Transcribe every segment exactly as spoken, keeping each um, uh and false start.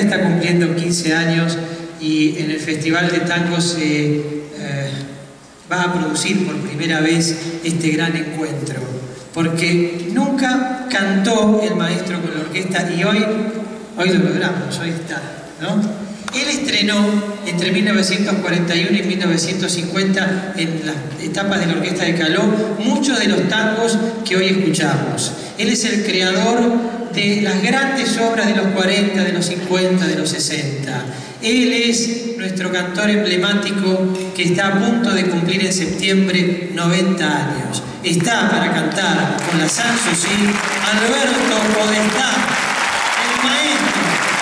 está cumpliendo quince años y en el Festival de Tango se eh, va a producir por primera vez este gran encuentro, porque nunca cantó el maestro con la orquesta y hoy, hoy lo logramos, hoy está, ¿no? Él estrenó entre mil novecientos cuarenta y uno y mil novecientos cincuenta en las etapas de la Orquesta de Caló muchos de los tangos que hoy escuchamos. Él es el creador de las grandes obras de los cuarenta, de los cincuenta, de los sesenta. Él es nuestro cantor emblemático que está a punto de cumplir en septiembre noventa años. Está para cantar con la Sanssouci Alberto Podestá, el maestro.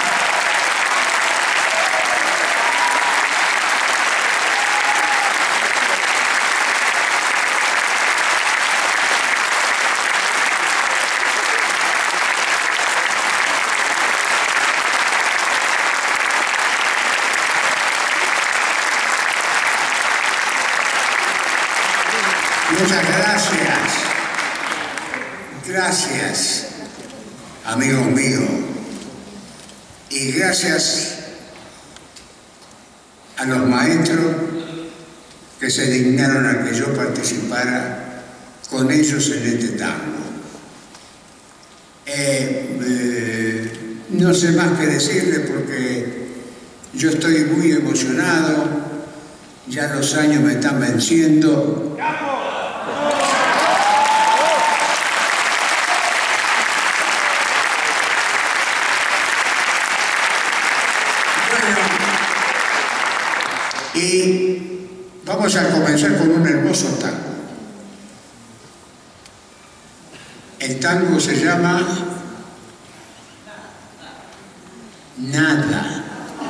Muchas gracias, gracias, amigos míos, y gracias a los maestros que se dignaron a que yo participara con ellos en este tango. Eh, eh, no sé más que decirle porque yo estoy muy emocionado, ya los años me están venciendo. Y vamos a comenzar con un hermoso tango. El tango se llama Nada.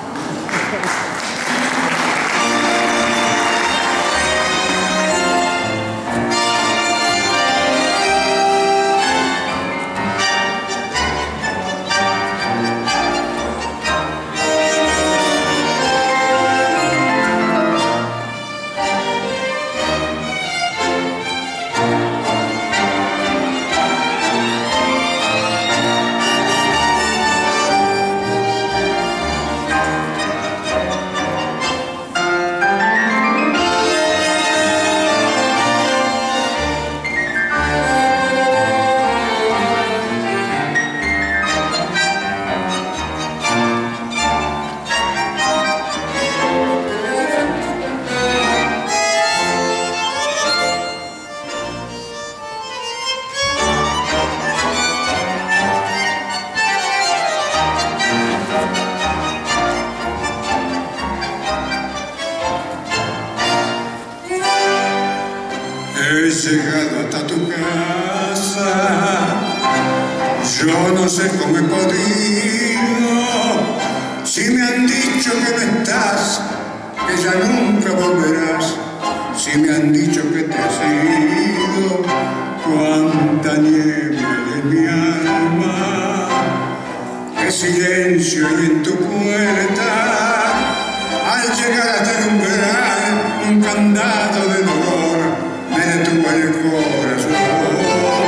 He llegado hasta tu casa, yo no sé cómo he podido, si me han dicho que no estás, que ya nunca volverás, si me han dicho que te has ido, cuánta nieve en mi alma, qué silencio hay en tu puerta, al llegar hasta el umbral, un candado de dolor me detuvo el corazón.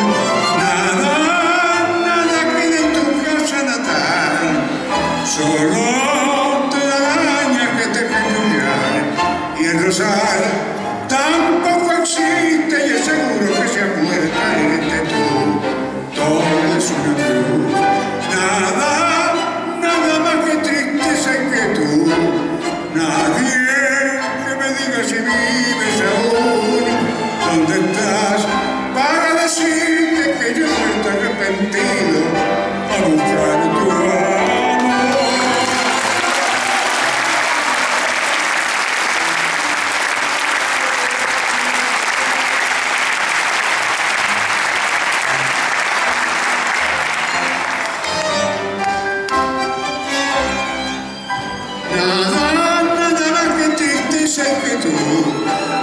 Nada, nada queda en tu casa natal, solo telarañas que te peculiar, y el rosal tampoco existe y es seguro que se acuerda en este tú, todo es una cruz. Nada, nada más que tristeza que tú, nadie que me diga si vives aún. ¿Dónde estás? Para decirte que yo no estoy arrepentido a buscar tu amor. Nada, nada más que tristeza que tú.